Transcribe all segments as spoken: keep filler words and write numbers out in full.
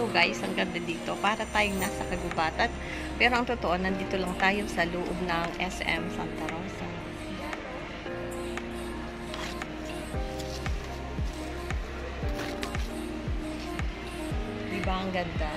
guys, ang ganda dito. Para tayong nasa kagubatan. Pero ang totoo, nandito lang tayo sa loob ng S M Santa Rosa. Diba ang ganda?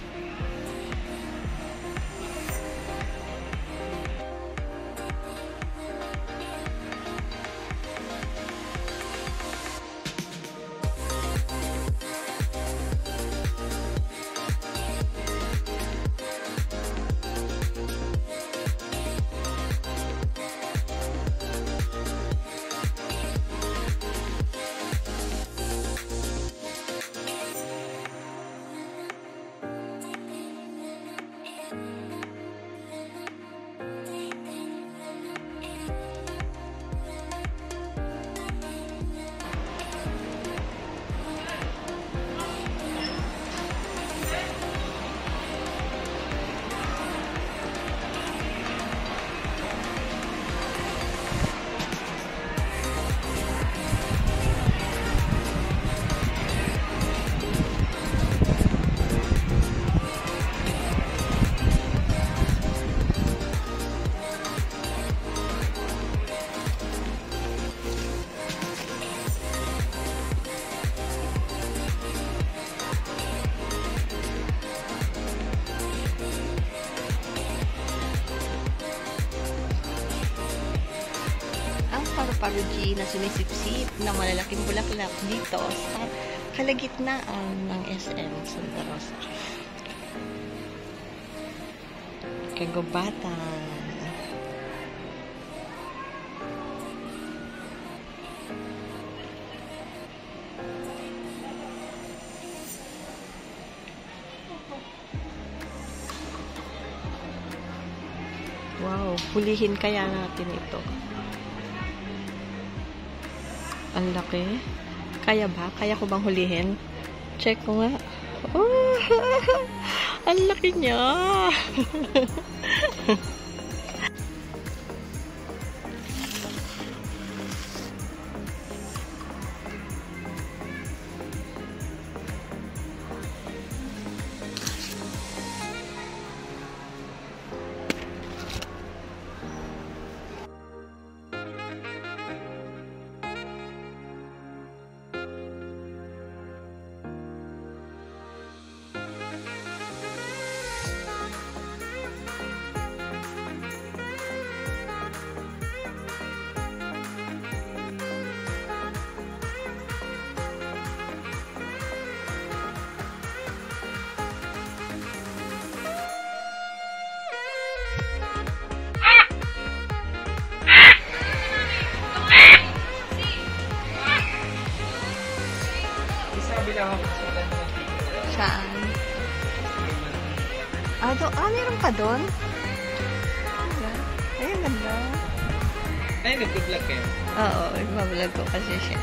Paru-paro G na sumisipsip ng malalaking bulaklak dito sa kalagitnaan ng S M Santa Rosa. Kagubatan. Wow, hulihin kaya natin ito. Ang laki. Kaya ba? Kaya ko bang hulihin? Check ko nga. Oh, ang laki niya. Saan? Ah, do ah, meron pa doon? Ay, ganda. Ay, nag-vlog kayo? Oo, nag-vlog ko kasi siya.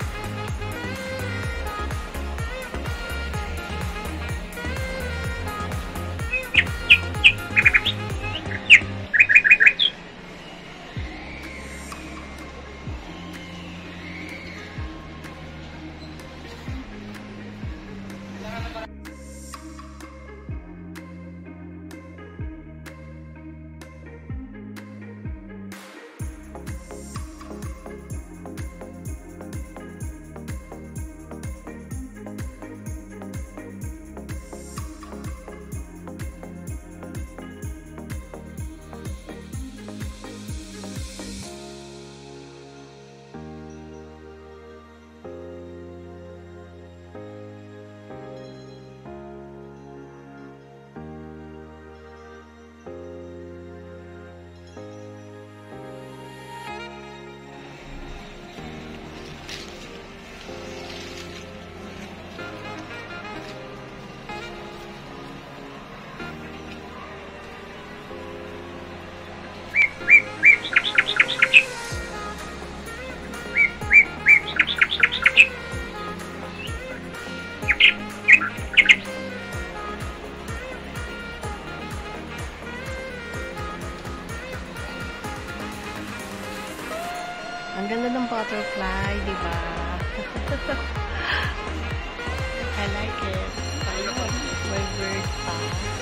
Ang ganda ng butterfly, di ba? I like it. Ayun. May bird pa.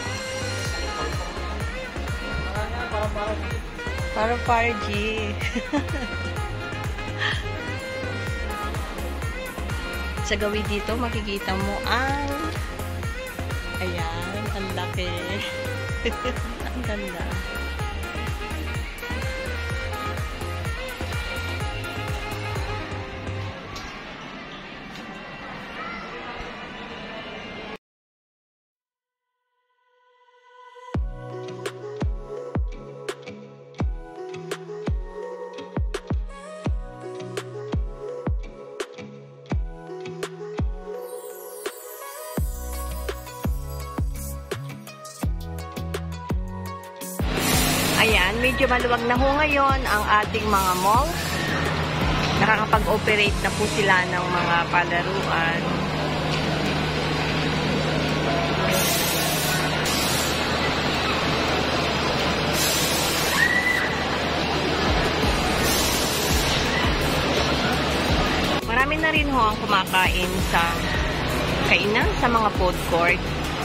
Para para G. Sa gawin dito, makikita mo ang ayan, ang laki. Ang ganda. Ayan, medyo maluwag na ho ngayon ang ating mga mall. Nakakapag-operate na po sila ng mga palaruan. Marami na rin ho ang kumakain sa kainan sa mga food court.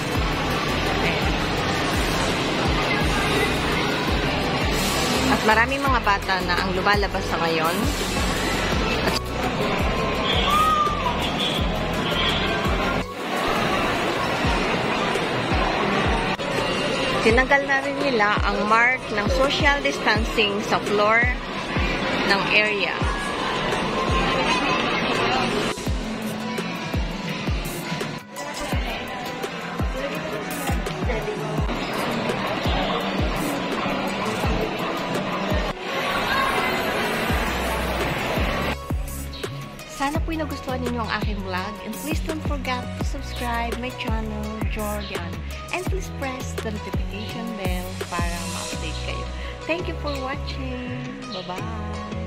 At maraming mga bata na ang lumalabas sa ngayon. Tinanggal na rin nila ang mark ng social distancing sa floor ng area. Sana po'y nagustuhan ninyo ang aking vlog. And please don't forget to subscribe my channel, Jordan. And please press the notification bell para ma-update kayo. Thank you for watching. Bye-bye!